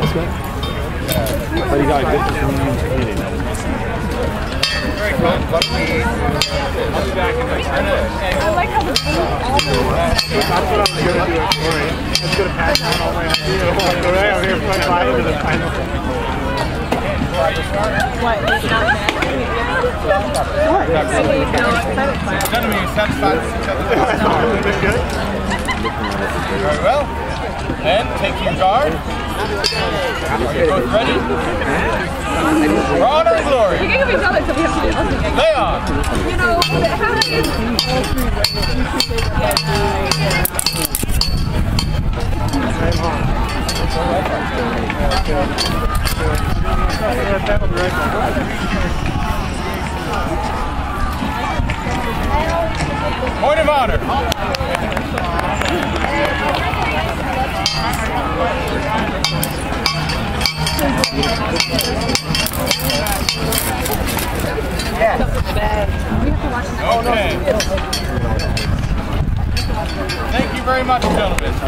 But he got good community. Very good. I'll be back in a minute. I like how the all the That's what I was going to do at Thore. I was going to pass down all my ideas. I was going to go right over here and fly into the final. what is not that? Gentlemen, you satisfied with each other? Good. Very well. And take your guard. Are you both ready? For honor and glory. We can give each other so we have to do nothing. Lay on. You know, how do you... Point of honor. Okay. Thank you very much, gentlemen.